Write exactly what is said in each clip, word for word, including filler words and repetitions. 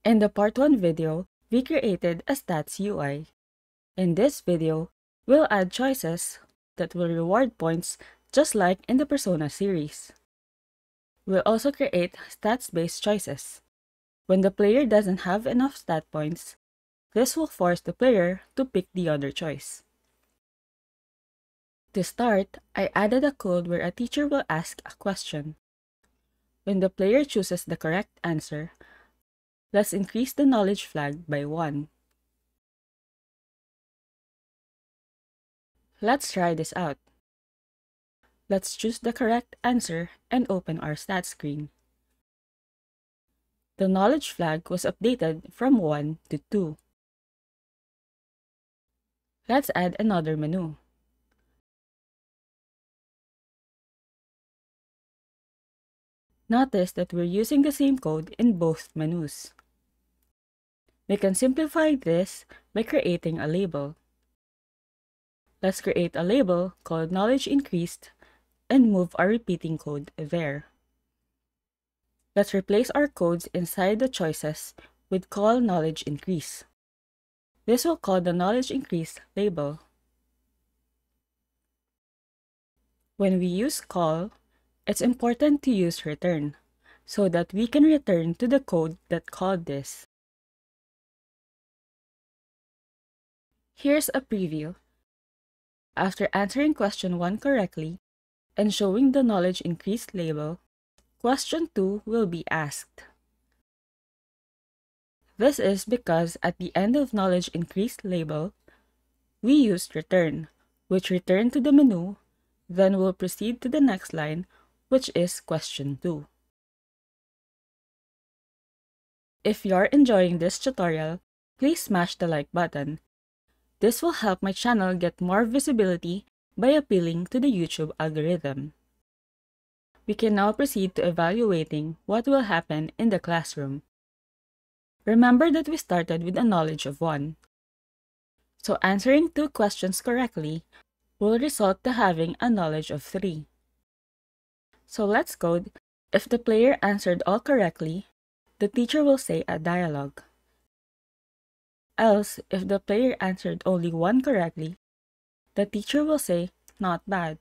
In the part one video, we created a stats U I. In this video, we'll add choices that will reward points just like in the Persona series. We'll also create stats-based choices. When the player doesn't have enough stat points, this will force the player to pick the other choice. To start, I added a code where a teacher will ask a question. When the player chooses the correct answer, let's increase the knowledge flag by one. Let's try this out. Let's choose the correct answer and open our stats screen. The knowledge flag was updated from one to two. Let's add another menu. Notice that we're using the same code in both menus. We can simplify this by creating a label. Let's create a label called knowledge increased and move our repeating code there. Let's replace our codes inside the choices with call knowledge increase. This will call the knowledge increase label. When we use call, it's important to use return so that we can return to the code that called this. Here's a preview. After answering question one correctly and showing the knowledge increased label, question two will be asked. This is because at the end of knowledge increased label, we used return, which returned to the menu, then we'll proceed to the next line, which is question two. If you're enjoying this tutorial, please smash the like button. This will help my channel get more visibility by appealing to the YouTube algorithm. We can now proceed to evaluating what will happen in the classroom. Remember that we started with a knowledge of one. So answering two questions correctly will result to having a knowledge of three. So let's code. If the player answered all correctly, the teacher will say a dialogue. Else, if the player answered only one correctly, the teacher will say, not bad.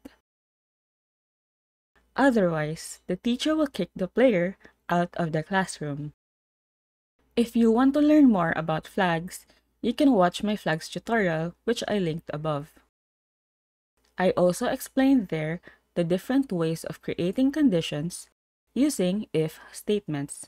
Otherwise, the teacher will kick the player out of the classroom. If you want to learn more about flags, you can watch my flags tutorial, which I linked above. I also explained there the different ways of creating conditions using if statements.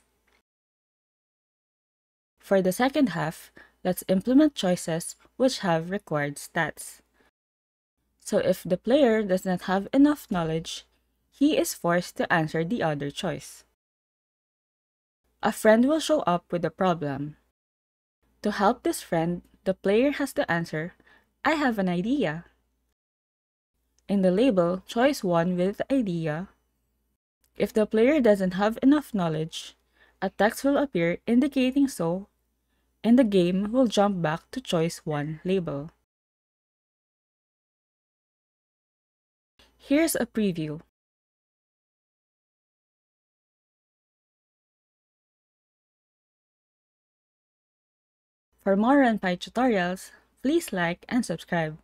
For the second half, let's implement choices which have required stats. So if the player does not have enough knowledge, he is forced to answer the other choice. A friend will show up with a problem. To help this friend, the player has to answer, I have an idea. In the label, choice one with idea, if the player doesn't have enough knowledge, a text will appear indicating so, and the game will jump back to choice one label. Here's a preview. For more RenPy tutorials, please like and subscribe.